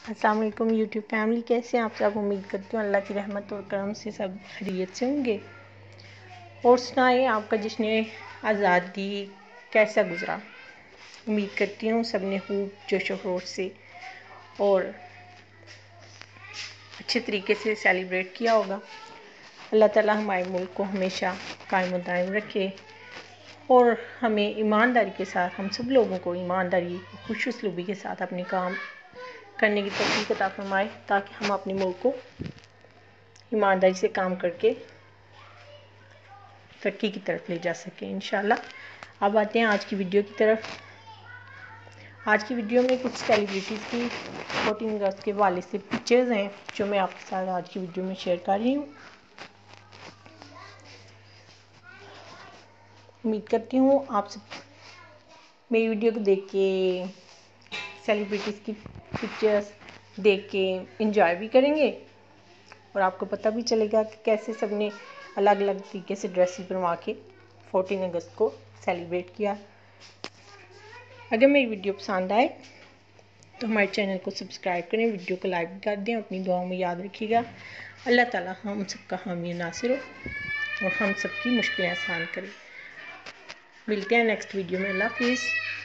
अस्सलाम वालेकुम YouTube family, कैसे हैं आप सब। उम्मीद करती हूँ अल्लाह की रहमत और करम से सब खैरियत से होंगे। और सुनाएं आपका जश्न आज़ादी कैसा गुज़रा। उम्मीद करती हूँ सब ने खूब जोशो खरोश से और अच्छे तरीके से सेलिब्रेट किया होगा। अल्लाह ताला हमारे मुल्क को हमेशा कायम दायम रखे और हमें ईमानदारी के साथ, हम सब लोगों को ईमानदारी खुश उसलूबी के साथ अपने काम करने की तौफीक अता फरमाए, ताकि हम अपने मुल्क को ईमानदारी से काम करके तरक्की की तरफ ले जा सकें इंशाल्लाह। अब आते हैं आज की वीडियो की तरफ। आज की वीडियो में कुछ सेलिब्रिटीज़ की 14 अगस्त के हवाले से पिक्चर्स हैं जो मैं आपके साथ आज की वीडियो में शेयर कर रही हूँ। उम्मीद करती हूँ आप सब मेरी वीडियो को देख के सेलिब्रिटीज़ की पिक्चर्स देख के एंजॉय भी करेंगे और आपको पता भी चलेगा कि कैसे सबने अलग अलग तरीके से ड्रेसेस बनवा के 14 अगस्त को सेलिब्रेट किया। अगर मेरी वीडियो पसंद आए तो हमारे चैनल को सब्सक्राइब करें, वीडियो को लाइक कर दें, अपनी दुआओं में याद रखिएगा। अल्लाह ताला हम सबका हामी नासिर हो और हम सबकी मुश्किलें आसान करें। मिलते हैं नेक्स्ट वीडियो में। अल्लाह हाफिज़।